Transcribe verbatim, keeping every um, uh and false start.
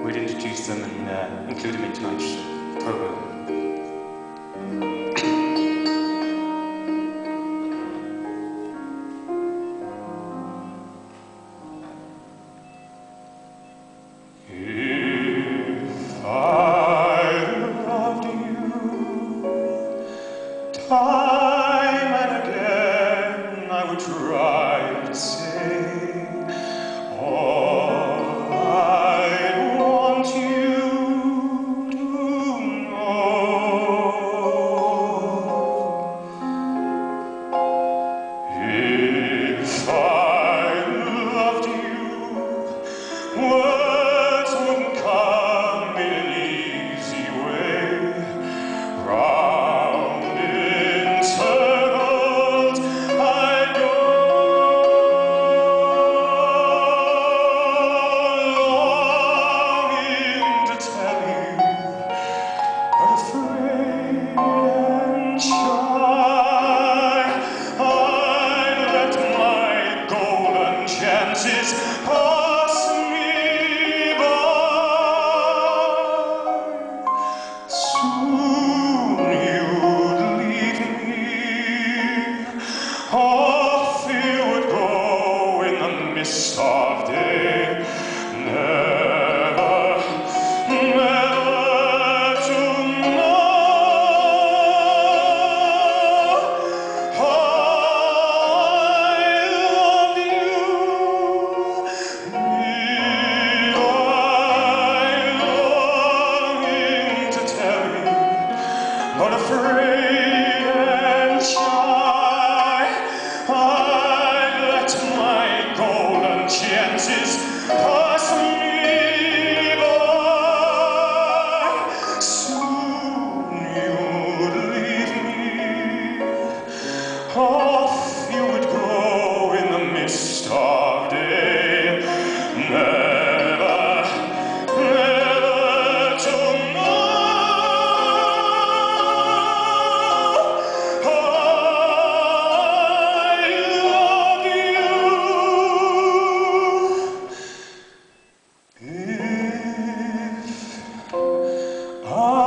we'd introduce them and uh, include them in tonight's program. If I loved you time and again, I would try to say all I want you to know. If I loved you, words wouldn't come in an easy way. Round in circles I'd go, longing to tell you, but afraid and shy. I'd let my golden chances pass me by. Soon you'd leave me, off you would go in the mist of day, never, never to know I love you. Me, I longing to tell you, but afraid and shy. I let my golden chances pass me by. Soon you'd leave me, off you would go in the mist of day, never, never to know I love you. If I